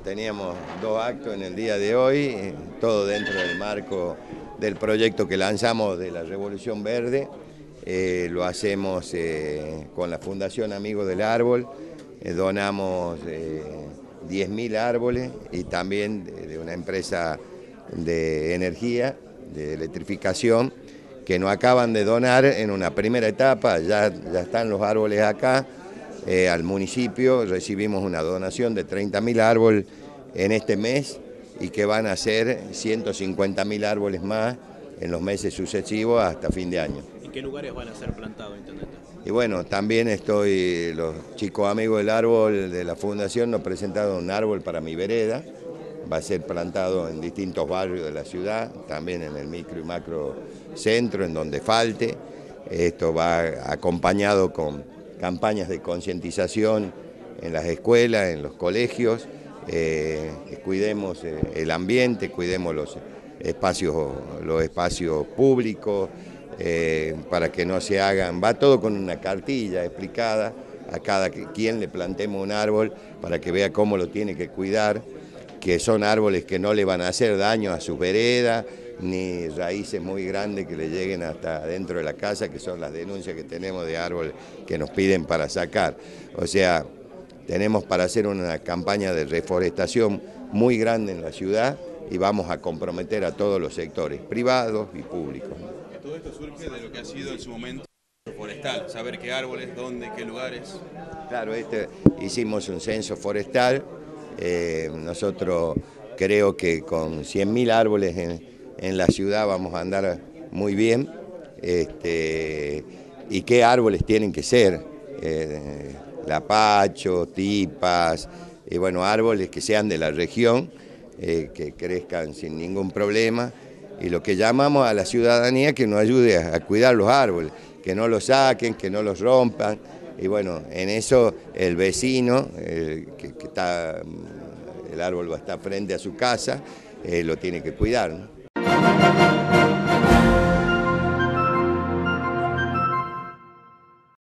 teníamos dos actos en el día de hoy, todo dentro del marco del proyecto que lanzamos de la Revolución Verde. Lo hacemos con la Fundación Amigos del Árbol, donamos 10.000 árboles y también de una empresa de energía, de electrificación, que nos acaban de donar en una primera etapa, ya están los árboles acá. Al municipio recibimos una donación de 30.000 árboles en este mes y que van a ser 150.000 árboles más en los meses sucesivos hasta fin de año. ¿En qué lugares van a ser plantados, intendente? Y bueno, también los chicos amigos del árbol de la fundación nos presentaron un árbol para mi vereda, va a ser plantado en distintos barrios de la ciudad, también en el micro y macro centro, en donde falte. Esto va acompañado con campañas de concientización en las escuelas, en los colegios, cuidemos el ambiente, cuidemos los espacios públicos, para que no se hagan, va todo con una cartilla explicada, a cada quien le plantemos un árbol para que vea cómo lo tiene que cuidar, que son árboles que no le van a hacer daño a sus veredas, ni raíces muy grandes que le lleguen hasta dentro de la casa, que son las denuncias que tenemos de árboles que nos piden para sacar. O sea, tenemos para hacer una campaña de reforestación muy grande en la ciudad y vamos a comprometer a todos los sectores, privados y públicos. Todo esto surge de lo que ha sido en su momento forestal, saber qué árboles, dónde, qué lugares. Claro, hicimos un censo forestal, nosotros creo que con 100.000 árboles en la ciudad vamos a andar muy bien, y qué árboles tienen que ser, lapacho, tipas, y bueno, árboles que sean de la región, que crezcan sin ningún problema, y lo que llamamos a la ciudadanía que nos ayude a cuidar los árboles, que no los saquen, que no los rompan, y bueno, en eso el vecino, el árbol va a estar frente a su casa, lo tiene que cuidar, ¿no?